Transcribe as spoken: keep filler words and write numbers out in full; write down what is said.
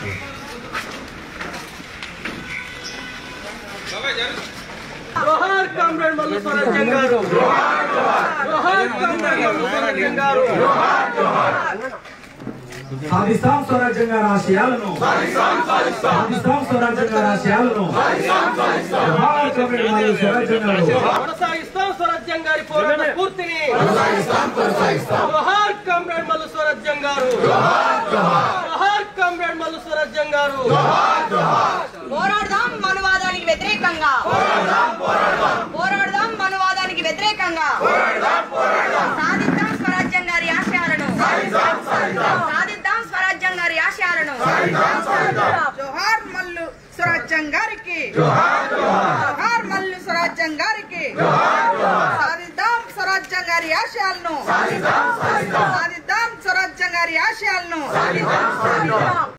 जोहार कामरेड मल्लू स्वराज्యం గారు जोहार कामरेड मल्लू स्वराజ్యం గారు సాధిస్తాం స్వరాజ్యం గారి ఆశయాలను సాధిస్తాం స్వరాజ్యం గారి ఆశయాలను జోహార్ కామ్రేడ్ మల్లు స్వరాజ్యం గారు కొనసాగిస్తాం స్వరాజ్యం గారి పోరాట స్ఫూర్తిని జోహార్ కామ్రేడ్ మల్లు స్వరాజ్యం గారు జోహార్ కామ్రేడ్ మల్లు స్వరాజ్యం గారు పోరాడదాం మనువాదానికి వ్యతిరేకంగా పోరాడదాం మనువాదానికి వ్యతిరేకంగా సాధిద్దాం స్వరాజ్యం గారి ఆశయాలను సాధిద్దాం స్వరాజ్యం గారి ఆశయాలను జోహార్ మల్లు స్వరాజ్యం గారికి జోహార్ మల్లు స్వరాజ్యం గారికి సాధిద్దాం స్వరాజ్యం గారి ఆశయాలను సాధిద్దాం స్వరాజ్యం గారి ఆశయాలను